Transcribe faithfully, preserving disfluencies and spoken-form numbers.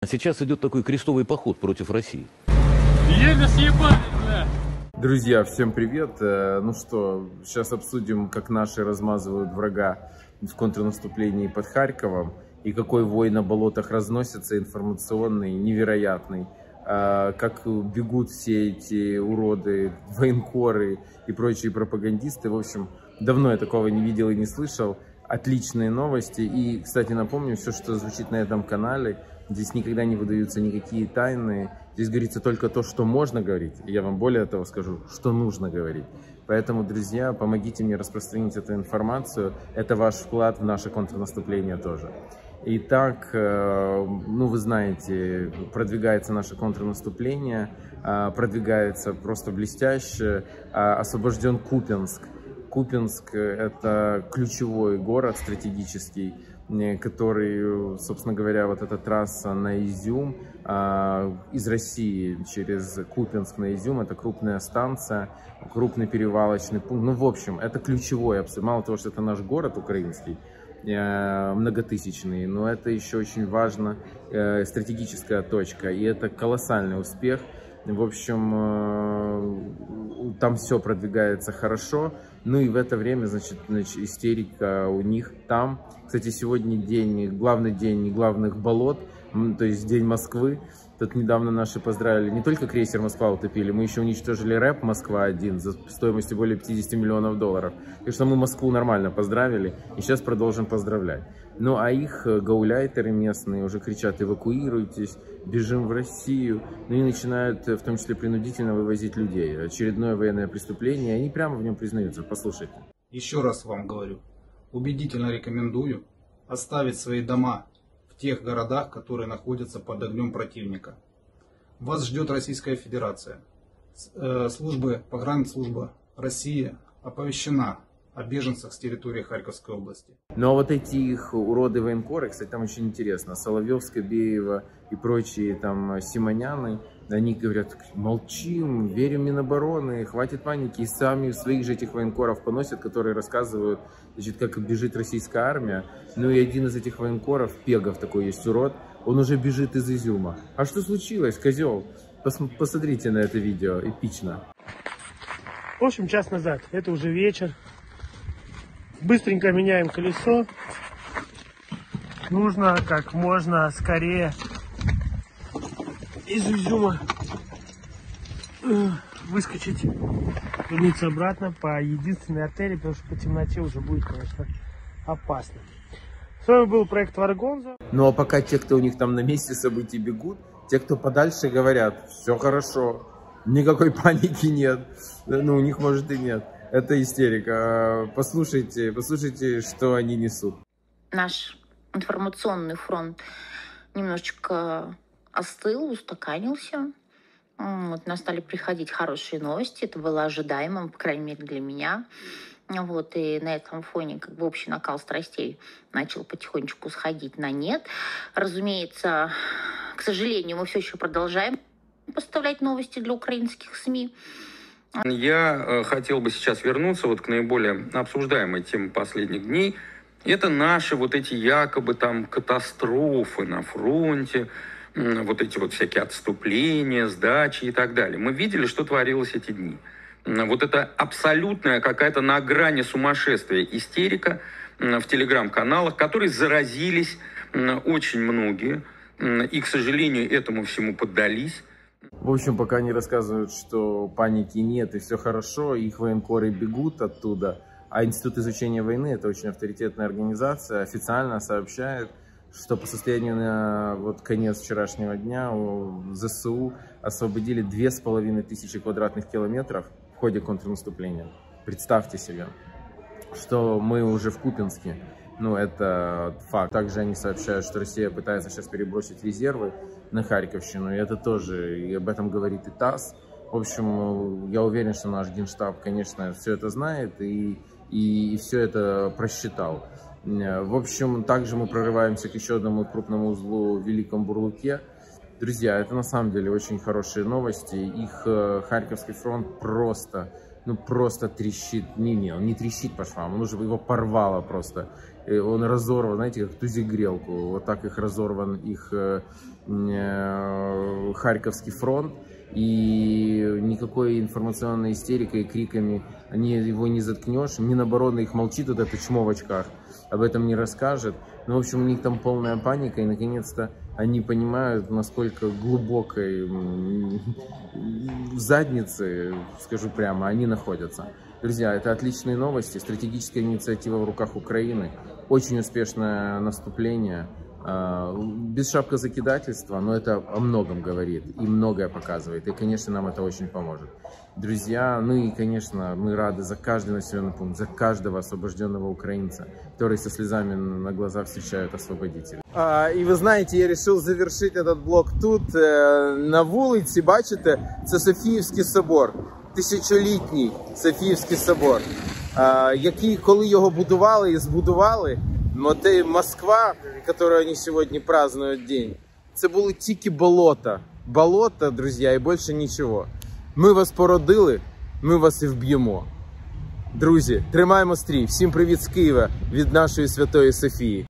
Сейчас идет такой крестовый поход против России. Еле съебали, бля! Друзья, всем привет! Ну что, сейчас обсудим, как наши размазывают врага в контрнаступлении под Харьковом и какой вой на болотах разносится, информационный, невероятный. Как бегут все эти уроды, военкоры и прочие пропагандисты. В общем, давно я такого не видел и не слышал. Отличные новости. И, кстати, напомню, все, что звучит на этом канале, здесь никогда не выдаются никакие тайны. Здесь говорится только то, что можно говорить. И я вам более того скажу, что нужно говорить. Поэтому, друзья, помогите мне распространить эту информацию. Это ваш вклад в наше контрнаступление тоже. Итак, ну вы знаете, продвигается наше контрнаступление, продвигается просто блестяще, освобожден Купянск. Купянск – это ключевой город стратегический, который, собственно говоря, вот эта трасса на Изюм, из России через Купянск на Изюм, это крупная станция, крупный перевалочный пункт. Ну, в общем, это ключевой, мало того, что это наш город украинский, многотысячный, но это еще очень важно, стратегическая точка, и это колоссальный успех. В общем, там все продвигается хорошо. Ну и в это время, значит, значит, истерика у них там. Кстати, сегодня день, главный день главных болот, то есть день Москвы. Тут недавно наши поздравили, не только крейсер Москва утопили, мы еще уничтожили рэп Москва один за стоимостью более пятидесяти миллионов долларов. Так что мы Москву нормально поздравили и сейчас продолжим поздравлять. Ну а их гауляйтеры местные уже кричат: эвакуируйтесь, бежим в Россию. Ну и начинают в том числе принудительно вывозить людей. Очередное военное преступление, и они прямо в нем признаются. Послушайте. Еще раз вам говорю, убедительно рекомендую оставить свои дома в тех городах, которые находятся под огнем противника. Вас ждет Российская Федерация. Службы, погранслужба России оповещена о беженцах с территории Харьковской области. Ну а вот эти их уроды военкоры, кстати, там очень интересно. Соловьев, Скобеева и прочие там Симоняны, они говорят: молчим, верим Минобороны, хватит паники. И сами своих же этих военкоров поносят, которые рассказывают, значит, как бежит российская армия. Ну и один из этих военкоров, Пегов такой есть урод, он уже бежит из Изюма. А что случилось, козел? Пос посмотрите на это видео, эпично. В общем, час назад, это уже вечер. Быстренько меняем колесо. Нужно как можно скорее из Изюма выскочить, вернуться обратно по единственной артерии, потому что по темноте уже будет, конечно, опасно. С вами был проект Варгонза. Ну а пока те, кто у них там на месте событий бегут, те, кто подальше, говорят: все хорошо, никакой паники нет. Ну, у них может и нет. Это истерика. Послушайте, послушайте, что они несут. Наш информационный фронт немножечко остыл, устаканился. Вот, нам стали приходить хорошие новости. Это было ожидаемо, по крайней мере, для меня. Вот, и на этом фоне как бы общий накал страстей начал потихонечку сходить на нет. Разумеется, к сожалению, мы все еще продолжаем поставлять новости для украинских СМИ. Я хотел бы сейчас вернуться вот к наиболее обсуждаемой теме последних дней. Это наши вот эти якобы там катастрофы на фронте, вот эти вот всякие отступления, сдачи и так далее. Мы видели, что творилось эти дни. Вот это абсолютная какая-то на грани сумасшествия истерика в телеграм-каналах, которые заразились очень многие и, к сожалению, этому всему поддались. В общем, пока они рассказывают, что паники нет и все хорошо, их военкоры бегут оттуда, а Институт изучения войны, это очень авторитетная организация, официально сообщает, что по состоянию на вот конец вчерашнего дня у ЗСУ освободили две с половиной тысячи квадратных километров в ходе контрнаступления. Представьте себе, что мы уже в Купянске. Ну, это факт. Также они сообщают, что Россия пытается сейчас перебросить резервы на Харьковщину, и это тоже, и об этом говорит и ТАСС. В общем, я уверен, что наш Генштаб, конечно, все это знает и, и, и все это просчитал. В общем, также мы прорываемся к еще одному крупному узлу в Великом Бурлуке. Друзья, это на самом деле очень хорошие новости. Их Харьковский фронт просто ну просто трещит. Не-не, он не трещит по швам, он уже его порвало просто. И он разорван, знаете, как тузик-грелку. Вот так их разорван их э, э, Харьковский фронт. И никакой информационной истерикой и криками они его не заткнешь. Минобороны их молчит, вот это чмо в очках, об этом не расскажет. Ну, в общем, у них там полная паника, и наконец-то они понимают, насколько глубокой в заднице, скажу прямо, они находятся. Друзья, это отличные новости, стратегическая инициатива в руках Украины, очень успешное наступление. Без шапкозакидательства, но это о многом говорит и многое показывает. И, конечно, нам это очень поможет. Друзья, ну и, конечно, мы рады за каждый населенный пункт, за каждого освобожденного украинца, который со слезами на глазах встречают освободителей. А, і ви знаєте, я вирішив завершити этот блок тут. На вулиці, бачите, це Софіївський собор. Тисячолітній Софіївський собор, а, який, коли його будували і збудували, Москва, которую они сегодня празднуют день, це були тільки болота. Болота, друзі, і більше нічого. Ми вас породили, ми вас і вб'ємо. Друзі, тримаємо стрій. Всім привіт з Києва від нашої Святої Софії.